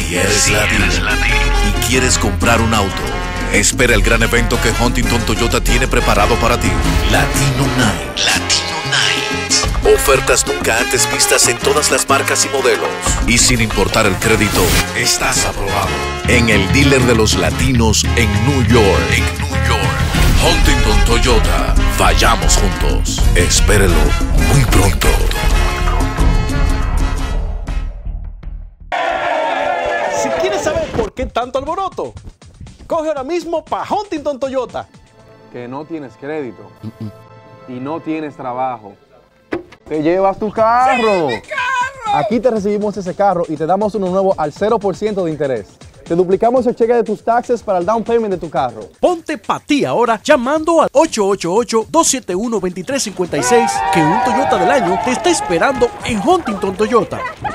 Si eres latino y quieres comprar un auto, espera el gran evento que Huntington Toyota tiene preparado para ti. Latino Night. Ofertas nunca antes vistas en todas las marcas y modelos. Y sin importar el crédito, estás aprobado en el dealer de los latinos en New York. Huntington Toyota. Vayamos juntos. Espérelo muy pronto. Si quieres saber por qué tanto alboroto, coge ahora mismo para Huntington Toyota. Que no tienes crédito y no tienes trabajo. ¡Te llevas tu carro! ¡Sí, mi carro! Aquí te recibimos ese carro y te damos uno nuevo al 0% de interés. Te duplicamos el cheque de tus taxes para el down payment de tu carro. Ponte pa' ti ahora llamando al 888-271-2356 que un Toyota del año te está esperando en Huntington Toyota.